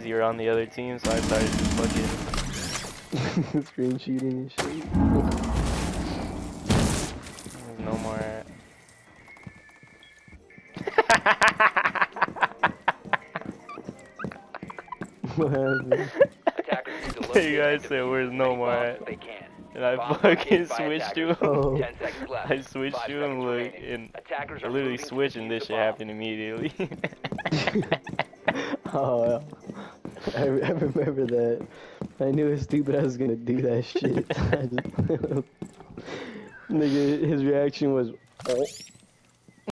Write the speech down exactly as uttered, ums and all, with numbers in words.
you were on the other team, so I started fucking screen shooting and shit. There's no more at. What happened? You guys said where's no more at? And I fucking switched to him. Oh. I switched to him, look, and I literally switched and this shit happened immediately. Oh, I, I remember that. I knew it was stupid I was gonna do that shit. I just, nigga, his reaction was, oh.